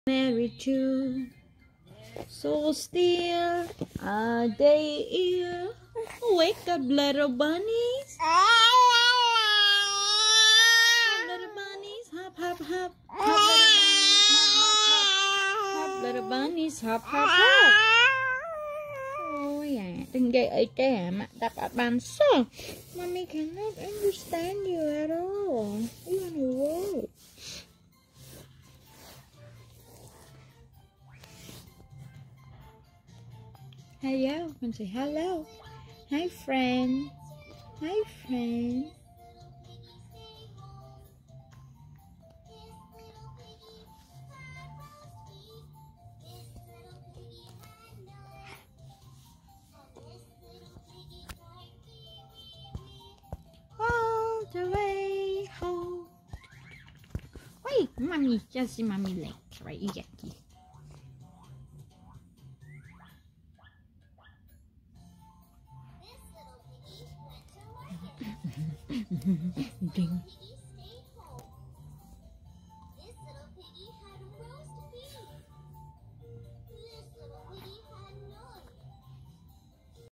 Married to, so still are they here? Wake up, little bunnies. Hop, little bunnies. Hop, hop, hop. Hop, little bunnies. Hop, hop, hop. Oh yeah, đừng gây ấy trẻ mà đáp ạ bàn sao? Mommy cannot understand you at all. You wanna work. Hello, mình say hello. Hi friend. Hi friend. All the way home. Wait, mommy, just see mommy leg, right? Yucky. Ding.